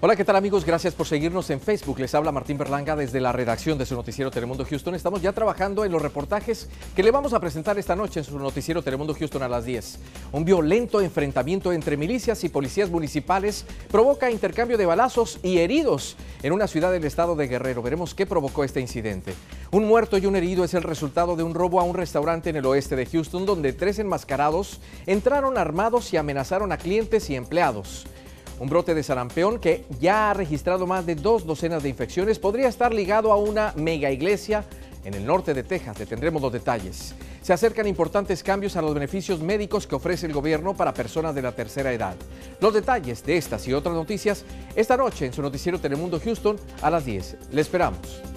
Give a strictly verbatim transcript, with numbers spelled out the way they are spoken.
Hola, ¿qué tal amigos? Gracias por seguirnos en Facebook. Les habla Martín Berlanga desde la redacción de su noticiero Telemundo Houston. Estamos ya trabajando en los reportajes que le vamos a presentar esta noche en su noticiero Telemundo Houston a las diez. Un violento enfrentamiento entre milicias y policías municipales provoca intercambio de balazos y heridos en una ciudad del estado de Guerrero. Veremos qué provocó este incidente. Un muerto y un herido es el resultado de un robo a un restaurante en el oeste de Houston, donde tres enmascarados entraron armados y amenazaron a clientes y empleados. Un brote de sarampión que ya ha registrado más de dos docenas de infecciones podría estar ligado a una mega iglesia en el norte de Texas. Le tendremos los detalles. Se acercan importantes cambios a los beneficios médicos que ofrece el gobierno para personas de la tercera edad. Los detalles de estas y otras noticias esta noche en su noticiero Telemundo Houston a las diez. Le esperamos.